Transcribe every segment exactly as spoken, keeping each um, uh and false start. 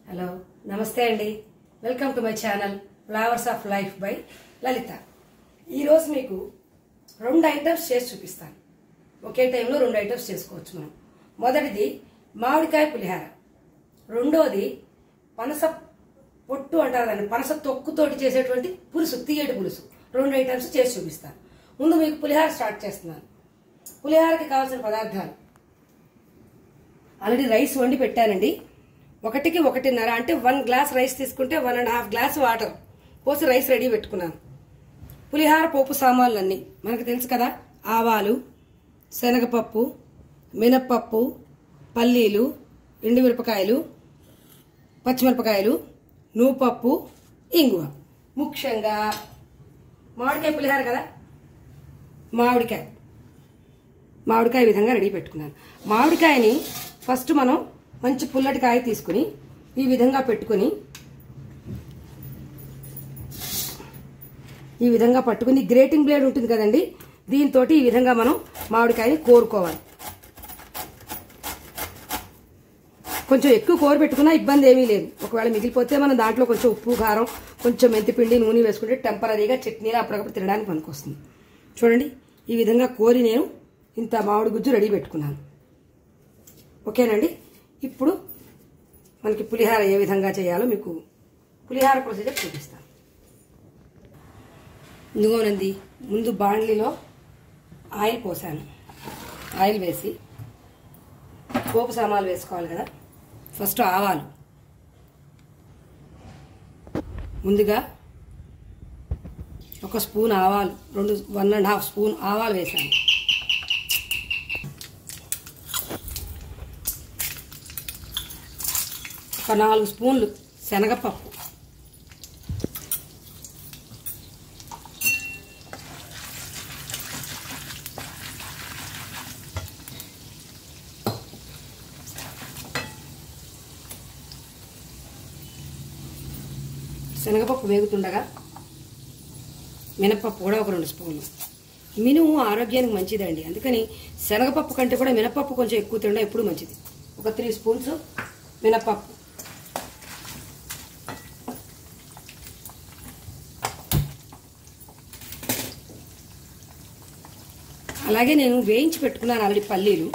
Hello నమస్తే అండి welcome to my channel flowers of life by Lalitha. ఈరోజు మీకు రెండు ఐటమ్స్ చేసి చూపిస్తాను. ఒకే టైంలో రెండు ఐటమ్స్ చేసుకోవచ్చు మనం. మొదటిది మామిడికాయ పులిహార, రెండోది పనస పొట్టు అంటారు దాన్ని, పనస తొక్కుతోటి చేసేటువంటి పులుసు, తీయటి పులుసు. రెండు ఐటమ్స్ చేసి చూపిస్తాను. ముందు మీకు పులిహార స్టార్ట్ చేస్తున్నాను. పులిహారకి కావాల్సిన పదార్థాలు ఆల్రెడీ రైస్ వండి పెట్టానండి. ఒకటికి ఒకటిన్నర అంటే వన్ గ్లాస్ రైస్ తీసుకుంటే one and half glass water పోసి రైస్ రెడీ పెట్టుకున్నాను. పులిహార పోపు సామాన్లు అన్నీ మనకు తెలుసు కదా. ఆవాలు, శనగపప్పు, మినప్పప్పు, పల్లీలు, ఎండుమిరపకాయలు, పచ్చిమిరపకాయలు, నూపప్పు, ఇంగువ. ముఖ్యంగా మామిడికాయ పులిహార కదా, మామిడికాయ మామిడికాయ విధంగా రెడీ పెట్టుకున్నాను. మామిడికాయని ఫస్ట్ మనం మంచి పుల్లటి కాయ తీసుకుని ఈ విధంగా పెట్టుకుని ఈ విధంగా పట్టుకుని గ్రేటింగ్ బ్లేడ్ ఉంటుంది కదండి, దీంతో ఈ విధంగా మనం మామిడికాయని కోరుకోవాలి. కొంచెం ఎక్కువ కోరు పెట్టుకున్నా ఇబ్బంది ఏమీ లేదు. ఒకవేళ మిగిలిపోతే మనం దాంట్లో కొంచెం ఉప్పు, కారం, కొంచెం మెంతిపిండి, నూనె వేసుకుంటే టెంపరీగా చట్నీలో అప్పటికప్పుడు తినడానికి పనికొస్తుంది. చూడండి, ఈ విధంగా కోరి నేను ఇంత మామిడి గుజ్జు రెడీ పెట్టుకున్నాను. ఓకేనండి. ఇప్పుడు మనకి పులిహార ఏ విధంగా చేయాలో మీకు పులిహార ప్రొసీజర్ చూపిస్తాను. ఇదిగోనండి, ముందు బాండ్లీలో ఆయిల్ పోసాను. ఆయిల్ వేసి పోపు సామాన్లు వేసుకోవాలి కదా. ఫస్ట్ ఆవాలు, ముందుగా ఒక స్పూన్ ఆవాలు, రెండు వన్ అండ్ హాఫ్ స్పూన్ ఆవాలు వేసాను. ఒక నాలుగు స్పూన్లు శనగపప్పు, శనగపప్పు వేగుతుండగా మినపప్పు కూడా ఒక రెండు స్పూన్లు. మినుము ఆరోగ్యానికి మంచిదండి, అందుకని శనగపప్పు కంటే కూడా మినపప్పు కొంచెం ఎక్కువ తినడం ఎప్పుడు మంచిది. ఒక త్రీ స్పూన్స్ మినపప్పు, అలాగే నేను వేయించి పెట్టుకున్నాను ఆల్రెడీ పల్లీలు.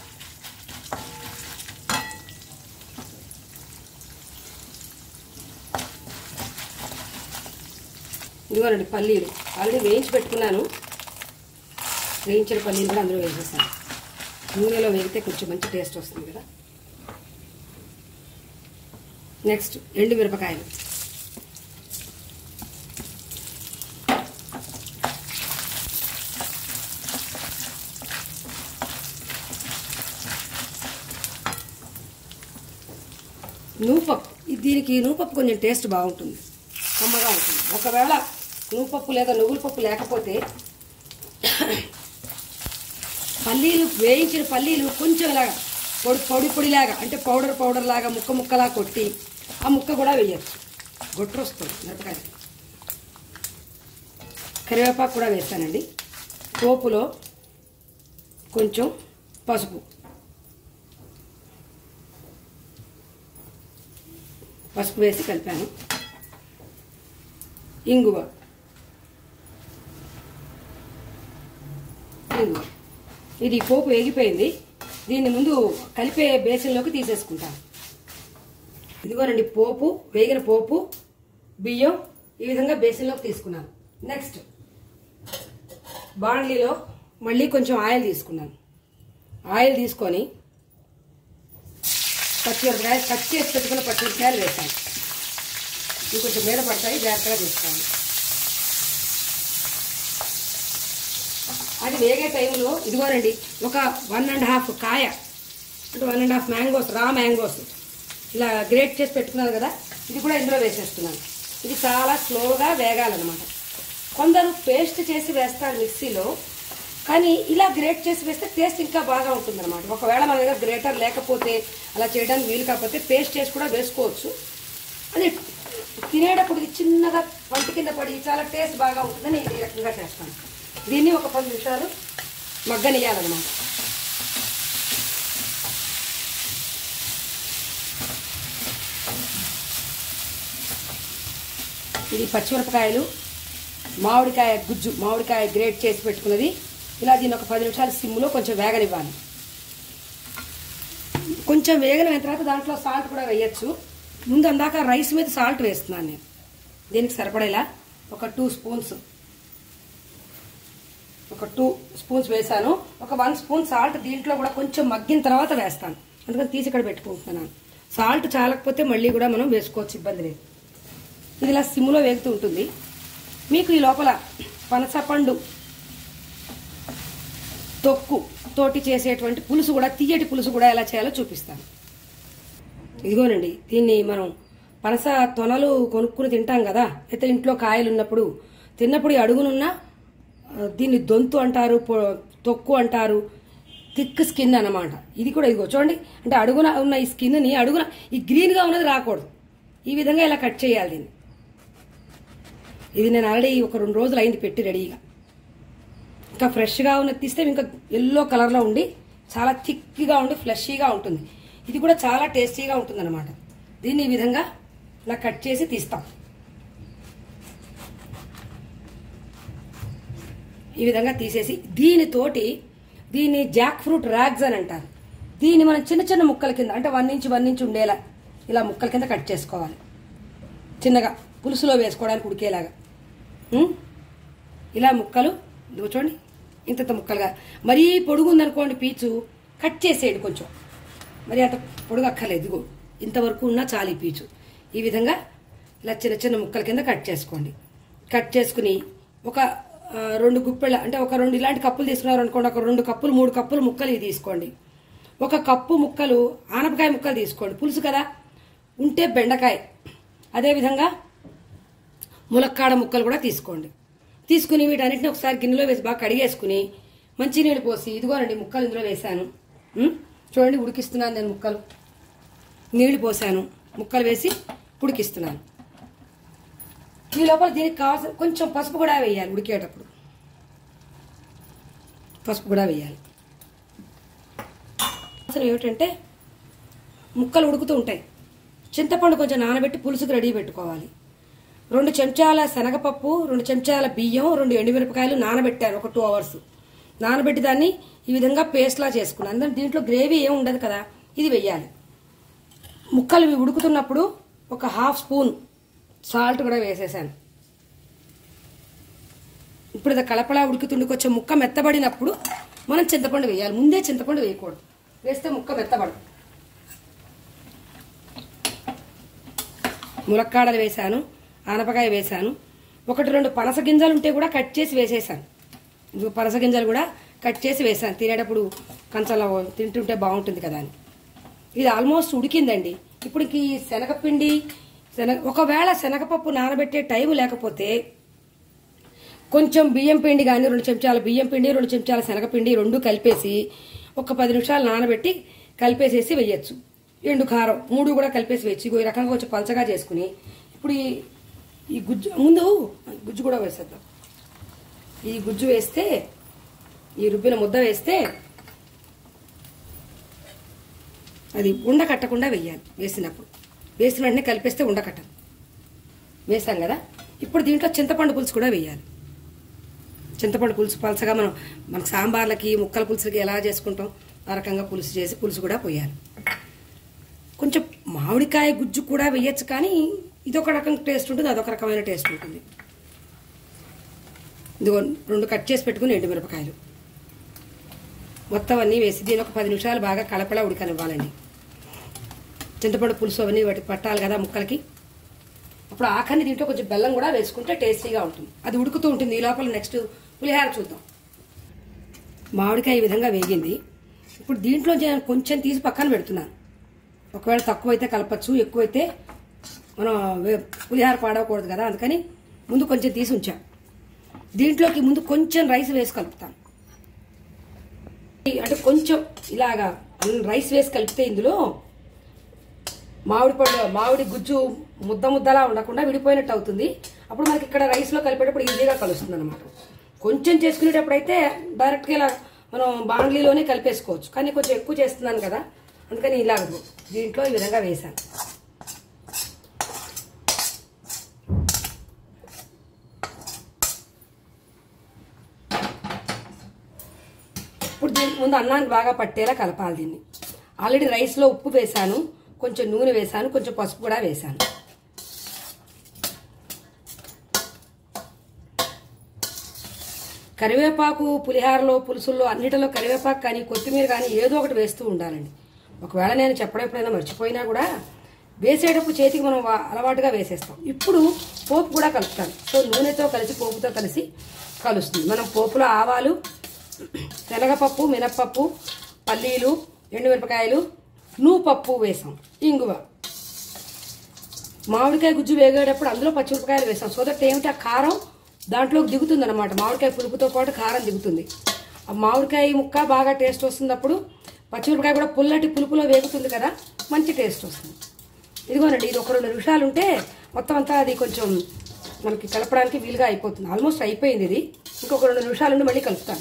ఇదిగోనండి పల్లీలు ఆల్రెడీ వేయించి పెట్టుకున్నాను. వేయించిన పల్లీలు కూడా అందులో వేసేసాను. నూనెలో వేగితే కొంచెం మంచి టేస్ట్ వస్తుంది కదా. నెక్స్ట్ ఎండు మిరపకాయలు, నూపప్పు. దీనికి నూపప్పు కొంచెం టేస్ట్ బాగుంటుంది, కమ్మగా ఉంటుంది. ఒకవేళ నూపప్పు లేదా నువ్వుల పప్పు లేకపోతే పల్లీలు, వేయించిన పల్లీలు కొంచెం ఇలాగా పొడి పొడి పొడిలాగా అంటే పౌడర్ పౌడర్ లాగా ముక్క ముక్కలా కొట్టి ఆ ముక్క కూడా వేయచ్చు, గొట్టు వస్తుంది మిరపకాయ. కరివేపాకు కూడా వేస్తానండి. పోపులో కొంచెం పసుపు, పసుపు వేసి కలిపాను. ఇంగువ, ఇంగువ ఇది పోపు వేగిపోయింది. దీన్ని ముందు కలిపే బేసిన్లోకి తీసేసుకుంటాను. ఇదిగోనండి పోపు, వేగిన పోపు, బియ్యం ఈ విధంగా బేసిన్లోకి తీసుకున్నాను. నెక్స్ట్ బాండ్లీలో మళ్ళీ కొంచెం ఆయిల్ తీసుకున్నాను. ఆయిల్ తీసుకొని పచ్చిమిరపకాయ కట్ చేసి పెట్టుకున్న పచ్చిమిరపకాయలు వేసాను. ఇంకొంచెం మీద పడతాయి, జాగ్రత్తగా తీసుకోవాలి. అది వేగే టైంలో ఇదిగోనండి ఒక వన్ అండ్ హాఫ్ కాయ అంటే one and half mangoes, raw mangoes ఇలా గ్రేట్ చేసి పెట్టుకున్నాను కదా, ఇది కూడా ఇందులో వేసేస్తున్నాను. ఇది చాలా స్లోగా వేగాలన్నమాట. కొందరు పేస్ట్ చేసి వేస్తారు మిక్సీలో, కానీ ఇలా గ్రేట్ చేసి వేస్తే టేస్ట్ ఇంకా బాగా ఉంటుంది అనమాట. ఒకవేళ మన దగ్గర గ్రేటర్ లేకపోతే, అలా చేయడానికి వీలు కాకపోతే పేస్ట్ చేసి కూడా వేసుకోవచ్చు. అది తినేటప్పుడు ఇది చిన్నగా పంట కింద పడి చాలా టేస్ట్ బాగా ఉంటుందని ఈ రకంగా చేస్తాను. దీన్ని ఒక పది నిమిషాలు మగ్గనియాలన్నమాట. ఇది పచ్చిమిరపకాయలు, మామిడికాయ గుజ్జు, మామిడికాయ గ్రేట్ చేసి పెట్టుకున్నది. ఇలా దీన్ని ఒక పది నిమిషాలు సిమ్లో కొంచెం వేగనివ్వాలి. కొంచెం వేగన తర్వాత దాంట్లో సాల్ట్ కూడా వేయచ్చు. ముందు అందాక రైస్ మీద సాల్ట్ వేస్తున్నాను నేను. దీనికి సరిపడేలా ఒక టూ స్పూన్స్ ఒక టూ స్పూన్స్ వేసాను. ఒక వన్ స్పూన్ సాల్ట్ దీంట్లో కూడా కొంచెం మగ్గిన తర్వాత వేస్తాను. అందుకని తీసి ఇక్కడ పెట్టుకుంటున్నాను. సాల్ట్ చాలకపోతే మళ్ళీ కూడా మనం వేసుకోవచ్చు, ఇబ్బంది లేదు. ఇది ఇలా సిమ్లో వేగుతూ ఉంటుంది. మీకు ఈ లోపల పనసపండు తొక్కు తోటి చేసేటువంటి పులుసు కూడా, తీయటి పులుసు కూడా ఎలా చేయాలో చూపిస్తాను. ఇదిగోనండి, దీన్ని మనం పనస తొనలు కొనుక్కుని తింటాం కదా, అయితే ఇంట్లో కాయలు ఉన్నప్పుడు తిన్నప్పుడు ఈ అడుగునున్న దీన్ని దొంతు అంటారు, తొక్కు అంటారు, థిక్ స్కిన్ అన్నమాట. ఇది కూడా ఇదిగో చూడండి, అంటే అడుగున ఉన్న ఈ స్కిన్ని అడుగున ఈ గ్రీన్గా ఉన్నది రాకూడదు. ఈ విధంగా ఇలా కట్ చేయాలి దీన్ని. ఇది నేను ఆల్రెడీ ఒక రెండు రోజులు అయింది పెట్టి రెడీగా. ఇంకా ఫ్రెష్గా ఉన్నది తీస్తే ఇంకా ఎల్లో కలర్లో ఉండి చాలా థిక్గా ఉండి ఫ్లెషీగా ఉంటుంది. ఇది కూడా చాలా టేస్టీగా ఉంటుంది అనమాట. దీన్ని ఈ విధంగా ఇలా కట్ చేసి తీస్తాం. ఈ విధంగా తీసేసి దీనితోటి, దీన్ని జాక్ ఫ్రూట్ ర్యాగ్స్ అని అంటారు. దీన్ని మనం చిన్న చిన్న ముక్కల కింద, అంటే వన్ ఇంచ్ వన్ ఇంచ్ ఉండేలా ఇలా ముక్కల కింద కట్ చేసుకోవాలి. చిన్నగా పులుసులో వేసుకోవడానికి ఉడికేలాగా ఇలా ముక్కలు చూడండి, ఇంత ముక్కలుగా. మరీ పొడుగు ఉందనుకోండి పీచు, కట్ చేసేయండి కొంచెం. మరి అంత పొడుగు అక్కర్లేదు, ఇదిగో ఇంతవరకు ఉన్నా చాలు ఈ పీచు. ఈ విధంగా ఇలా చిన్న చిన్న ముక్కల కింద కట్ చేసుకోండి. కట్ చేసుకుని ఒక రెండు గుప్పెళ్ళ, అంటే ఒక రెండు ఇలాంటి కప్పులు తీసుకున్నారు అనుకోండి, ఒక రెండు కప్పులు మూడు కప్పులు ముక్కలు ఇవి తీసుకోండి. ఒక కప్పు ముక్కలు ఆనపకాయ ముక్కలు తీసుకోండి, పులుసు కదా. ఉంటే బెండకాయ, అదేవిధంగా ములక్కాడ ముక్కలు కూడా తీసుకోండి. తీసుకుని వీటన్నిటిని ఒకసారి గిన్నెలో వేసి బాగా కడిగేసుకుని మంచినీళ్ళు పోసి, ఇదిగోనండి ముక్కలు ఇందులో వేసాను. చూడండి ఉడికిస్తున్నాను నేను ముక్కలు. నీళ్లు పోసాను, ముక్కలు వేసి ఉడికిస్తున్నాను. ఈ లోపల దీనికి కావాల్సిన కొంచెం పసుపు కూడా వేయాలి. ఉడికేటప్పుడు పసుపు కూడా వేయాలి. అసలు ఏమిటంటే ముక్కలు ఉడుకుతూ ఉంటాయి. చింతపండు కొంచెం నానబెట్టి పులుసుకు రెడీ పెట్టుకోవాలి. రెండు చెంచాల శనగపప్పు, రెండు చెంచాల బియ్యం, రెండు ఎండుమిరపకాయలు నానబెట్టాను ఒక టూ అవర్స్. నానబెట్టి దాన్ని ఈ విధంగా పేస్ట్లా చేసుకున్నాను. అందుకని దీంట్లో గ్రేవీ ఏమి ఉండదు కదా, ఇది వెయ్యాలి. ముక్కలు ఇవి ఉడుకుతున్నప్పుడు ఒక హాఫ్ స్పూన్ సాల్ట్ కూడా వేసేసాను. ఇప్పుడు ఇది కలపలా ఉడుకుతుండి కొంచెం ముక్క మెత్తబడినప్పుడు మనం చింతపండు వేయాలి. ముందే చింతపండు వేయకూడదు, వేస్తే ముక్క మెత్తబడదు. ములక్కాడలు వేసాను, ఆనపకాయ వేసాను, ఒకటి రెండు పనస గింజలు ఉంటే కూడా కట్ చేసి వేసేసాను. పనస గింజలు కూడా కట్ చేసి వేసాను, తినేటప్పుడు కంచంలో తింటుంటే బాగుంటుంది కదా అని. ఇది ఆల్మోస్ట్ ఉడికిందండి. ఇప్పుడు ఈ శనగపిండి, శనగ ఒకవేళ శనగపప్పు నానబెట్టే టైం లేకపోతే కొంచెం బియ్యం పిండి కానీ, రెండు చెంచాల బియ్యం పిండి, రెండు చెంచాల శనగపిండి రెండు కలిపేసి ఒక పది నిమిషాలు నానబెట్టి కలిపేసేసి వేయచ్చు. ఎండు కారం మూడు కూడా కలిపేసి వేయచ్చు. ఈ రకంగా కొంచెం పలచగా చేసుకుని ఇప్పుడు ఈ గుజ్జు, ముందు గుజ్జు కూడా వేసేద్దాం. ఈ గుజ్జు వేస్తే, ఈ రుబ్బిన ముద్ద వేస్తే అది ఉండ కట్టకుండా వేయాలి. వేసినప్పుడు వేసిన వెంటనే కలిపేస్తే ఉండ కట్టదు. వేసాం కదా, ఇప్పుడు దీంట్లో చింతపండు పులుసు కూడా వేయాలి. చింతపండు పులుసు పలసగా మనం మనకు సాంబార్లకి, ముక్కల పులుసులకి ఎలా చేసుకుంటాం ఆ రకంగా పులుసు చేసి పులుసు కూడా పోయాలి. కొంచెం మామిడికాయ గుజ్జు కూడా వేయచ్చు, కానీ ఇదొక రకం టేస్ట్ ఉంటుంది, అదొక రకమైన టేస్ట్ ఉంటుంది. ఇదిగో రెండు కట్ చేసి పెట్టుకుని ఎండుమిరపకాయలు మొత్తం అన్నీ వేసి దీని ఒక పది నిమిషాలు బాగా కలపలా ఉడకనివ్వాలండి. చింతపండు పులుసు అవన్నీ వాటి పట్టాలి కదా ముక్కలకి. అప్పుడు ఆఖరిని దీంట్లో కొంచెం బెల్లం కూడా వేసుకుంటే టేస్టీగా ఉంటుంది. అది ఉడుకుతూ ఉంటుంది. ఈ లోపల నెక్స్ట్ పులిహార చూద్దాం. మామిడికాయ ఈ విధంగా వేగింది. ఇప్పుడు దీంట్లో నేను కొంచెం తీసి పక్కన పెడుతున్నాను. ఒకవేళ తక్కువైతే కలపచ్చు, ఎక్కువైతే మనం పులిహార పాడవకూడదు కదా, అందుకని ముందు కొంచెం తీసి ఉంచాం. దీంట్లోకి ముందు కొంచెం రైస్ వేసి కలుపుతాను. అంటే కొంచెం ఇలాగా రైస్ వేసి కలిపితే ఇందులో మామిడి పండు, మామిడి గుజ్జు ముద్ద ముద్దలా ఉండకుండా విడిపోయినట్టు అవుతుంది. అప్పుడు మనకి ఇక్కడ రైస్లో కలిపేటప్పుడు ఈజీగా కలుస్తుంది అనమాట. కొంచెం చేసుకునేటప్పుడు అయితే డైరెక్ట్గా ఇలా మనం బాండ్లీలోనే కలిపేసుకోవచ్చు, కానీ కొంచెం ఎక్కువ చేస్తున్నాను కదా, అందుకని ఇలాగ దీంట్లో ఈ విధంగా వేసాను. ఇప్పుడు దీనికి ముందు అన్నానికి బాగా పట్టేలా కలపాలి దీన్ని. ఆల్రెడీ రైస్లో ఉప్పు వేసాను, కొంచెం నూనె వేసాను, కొంచెం పసుపు కూడా వేసాను. కరివేపాకు పులిహారలో, పులుసుల్లో అన్నిటిలో కరివేపాకు కానీ కొత్తిమీర కానీ ఏదో ఒకటి వేస్తూ ఉండాలండి. ఒకవేళ నేను చెప్పడం ఎప్పుడైనా మర్చిపోయినా కూడా వేసేటప్పుడు చేతికి మనం అలవాటుగా వేసేస్తాం. ఇప్పుడు పోపు కూడా కలుపుతాను. సో నూనెతో కలిసి పోపుతో కలిసి కలుస్తుంది. మనం పోపులో ఆవాలు, శనగపప్పు, మినప్పప్పు, పల్లీలు, ఎండుమిరపకాయలు, నూపప్పు వేసాం, ఇంగువ, మామిడికాయ గుజ్జు వేగేటప్పుడు అందులో పచ్చిమిరపకాయలు వేసాం. సో దట్ ఏమిటి ఆ కారం దాంట్లోకి దిగుతుంది అనమాట. మామిడికాయ పులుపుతో పాటు కారం దిగుతుంది. ఆ మామిడికాయ ముక్క బాగా టేస్ట్ వస్తుంది. అప్పుడు పచ్చిమిరపకాయ కూడా పుల్లటి పులుపులో వేగుతుంది కదా, మంచి టేస్ట్ వస్తుంది. ఇదిగోనండి, ఇది ఒక రెండు నిమిషాలు ఉంటే మొత్తం అంతా అది కొంచెం మనకి కలపడానికి వీలుగా అయిపోతుంది. ఆల్మోస్ట్ అయిపోయింది ఇది. ఇంకొక రెండు నిమిషాల నుండి మళ్ళీ కలుపుతాను.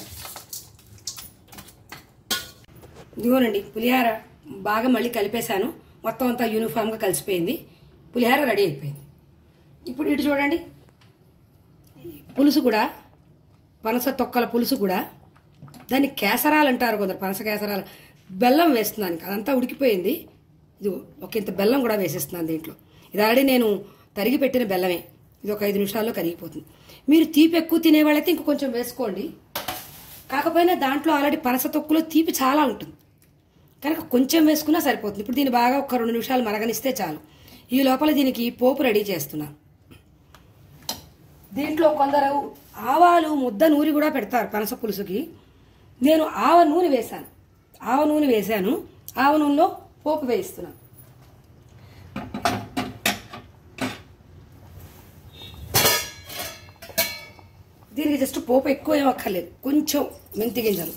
ఇదిగోనండి, పులిహార బాగా మళ్ళీ కలిపేశాను. మొత్తం అంతా యూనిఫామ్గా కలిసిపోయింది. పులిహార రెడీ అయిపోయింది. ఇప్పుడు ఇటు చూడండి, పులుసు కూడా పనస తొక్కల పులుసు కూడా, దాన్ని కేసరాలు అంటారు కొందరు, పనస కేసరాలు. బెల్లం వేస్తున్నాను, అదంతా ఉడికిపోయింది. ఇది ఒక ఇంత బెల్లం కూడా వేసేస్తున్నాను దీంట్లో. ఇది ఆల్రెడీ నేను తరిగి పెట్టిన బెల్లమే. ఇది ఒక ఐదు నిమిషాల్లో కరిగిపోతుంది. మీరు తీపి ఎక్కువ తినేవాళ్ళైతే ఇంక కొంచెం వేసుకోండి. కాకపోయినా దాంట్లో ఆల్రెడీ పనస తొక్కులో తీపి చాలా ఉంటుంది కనుక కొంచెం వేసుకున్నా సరిపోతుంది. ఇప్పుడు దీన్ని బాగా ఒక రెండు నిమిషాలు మరగనిస్తే చాలు. ఈ లోపల దీనికి పోపు రెడీ చేస్తున్నాను. దీంట్లో కొందరు ఆవాలు ముద్ద నూరి కూడా పెడతారు పనస పులుసుకి. నేను ఆవ నూనె వేశాను ఆవ నూనె వేశాను ఆవ నూనెలో పోపు వేయిస్తున్నాను. దీనికి జస్ట్ పోపు ఎక్కువ ఏం అక్కర్లేదు, కొంచెం మెంతి గింజలు,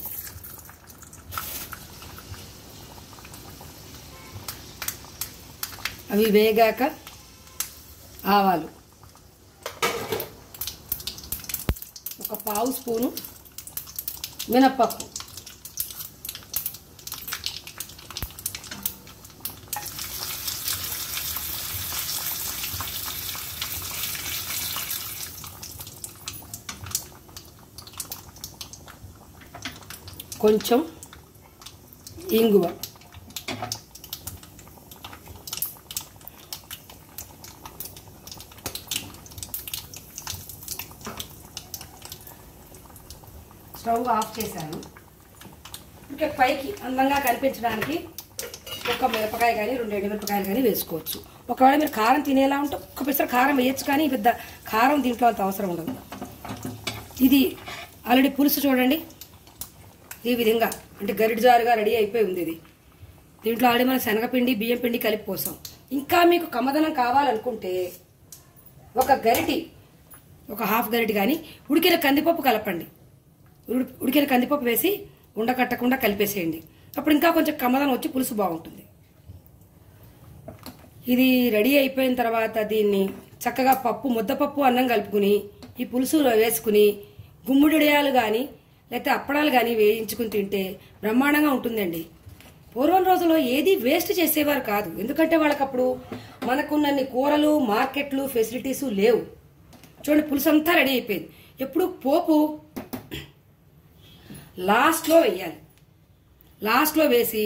అవి వేగాక ఆవాలు, ఒక పావు స్పూను మినప్పప్పు, కొంచెం ఇంగువ, స్టవ్ ఆఫ్ చేశాను. ఇంకా పైకి అందంగా కనిపించడానికి ఒక్క మిరపకాయ కానీ రెండు ఎండు మిరపకాయలు కానీ వేసుకోవచ్చు. ఒకవేళ మీరు కారం తినేలా ఉంటే ఒక్క పిసర కారం వేయచ్చు, కానీ పెద్ద కారం దీంట్లో అంత అవసరం ఉండదు. ఇది ఆల్రెడీ పులుసు చూడండి ఈ విధంగా, అంటే గరిడి జారుగా రెడీ అయిపోయి ఉంది. ఇది దీంట్లో ఆల్రెడీ మనం శనగపిండి బియ్యం పిండి కలిపి పోసాం. ఇంకా మీకు కమ్మదనం కావాలనుకుంటే ఒక గరిటి, ఒక హాఫ్ గరిటి కానీ ఉడికిన కందిపప్పు కలపండి. ఉడికిన కందిపప్పు వేసి ఉండకట్టకుండా కలిపేసేయండి. అప్పుడు ఇంకా కొంచెం కమ్మదనం వచ్చి పులుసు బాగుంటుంది. ఇది రెడీ అయిపోయిన తర్వాత దీన్ని చక్కగా పప్పు, ముద్దపప్పు, అన్నం కలుపుకుని ఈ పులుసు వేసుకుని గుమ్మిడియాలు కానీ లేకపోతే అప్పడాలు కానీ వేయించుకుని తింటే బ్రహ్మాండంగా ఉంటుందండి. పూర్వం రోజుల్లో ఏది వేస్ట్ చేసేవారు కాదు, ఎందుకంటే వాళ్ళకప్పుడు మనకున్నన్ని కూరలు, మార్కెట్లు, ఫెసిలిటీస్ లేవు. చూడండి, పులుసు అంతా రెడీ అయిపోయింది. ఎప్పుడు పోపు లాస్ట్లో వేయాలి. లాస్ట్లో వేసి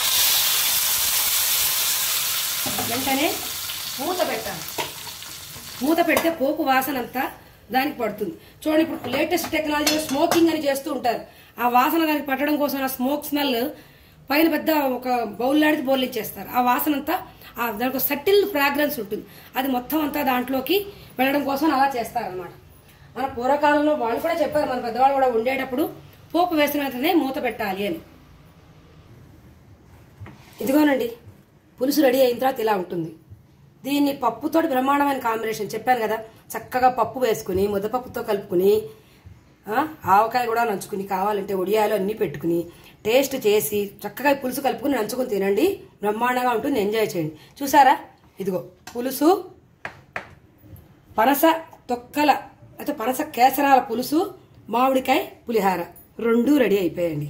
వెంటనే మూత పెట్టాలి. మూత పెడితే పోపు వాసన అంతా దానికి పడుతుంది. చూడండి, ఇప్పుడు లేటెస్ట్ టెక్నాలజీలో స్మోకింగ్ అని చేస్తూ ఉంటారు. ఆ వాసన దానికి పట్టడం కోసం ఆ స్మోక్ స్మెల్ పైన పెద్ద ఒక బౌల్ లాంటిది బౌల్ ఇచ్చేస్తారు. ఆ వాసన అంతా దానికి సటిల్ ఫ్రాగ్రెన్స్ ఉంటుంది. అది మొత్తం అంతా దాంట్లోకి వెళ్ళడం కోసం అలా చేస్తారనమాట. మన పూర్వకాలంలో వాళ్ళు కూడా చెప్పారు, మన పెద్దవాళ్ళు కూడా ఉండేటప్పుడు పోపు వేసిన వెంటనే మూత పెట్టాలి అని. ఇదిగోనండి, పులుసు రెడీ అయిన తర్వాత ఇలా ఉంటుంది. దీన్ని పప్పుతోటి బ్రహ్మాండమైన కాంబినేషన్ చెప్పాను కదా. చక్కగా పప్పు వేసుకుని ముద్దపప్పుతో కలుపుకుని ఆవకాయ కూడా నంచుకుని కావాలంటే ఒడియాలు అన్నీ పెట్టుకుని టేస్ట్ చేసి చక్కగా పులుసు కలుపుకుని నంచుకుని తినండి, బ్రహ్మాండంగా ఉంటుంది. ఎంజాయ్ చేయండి. చూసారా, ఇదిగో పులుసు, పనస తొక్కల అయితే పనస కేసరాల పులుసు, మామిడికాయ పులిహార రెండూ రెడీ అయిపోయాయండి.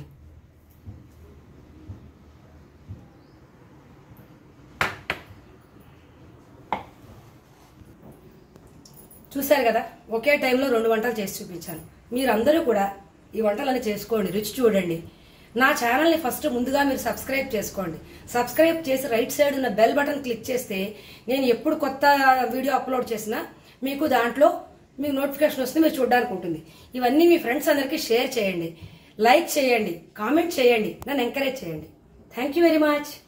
చూశారు కదా, ఒకే టైంలో రెండు వంటలు చేసి చూపించాను. మీరందరూ కూడా ఈ వంటలను చేసుకోండి, రుచి చూడండి. నా ఛానల్ని ఫస్ట్ ముందుగా మీరు సబ్స్క్రైబ్ చేసుకోండి. సబ్స్క్రైబ్ చేసి రైట్ సైడ్ ఉన్న బెల్ బటన్ క్లిక్ చేస్తే నేను ఎప్పుడు కొత్త వీడియో అప్లోడ్ చేసినా మీకు దాంట్లో మీకు నోటిఫికేషన్ వస్తుంది, మీరు చూడడానికి ఉంటుంది. ఇవన్నీ మీ ఫ్రెండ్స్ అందరికీ షేర్ చేయండి, లైక్ చేయండి, కామెంట్ చేయండి, నన్ను ఎంకరేజ్ చేయండి. Thank you very much.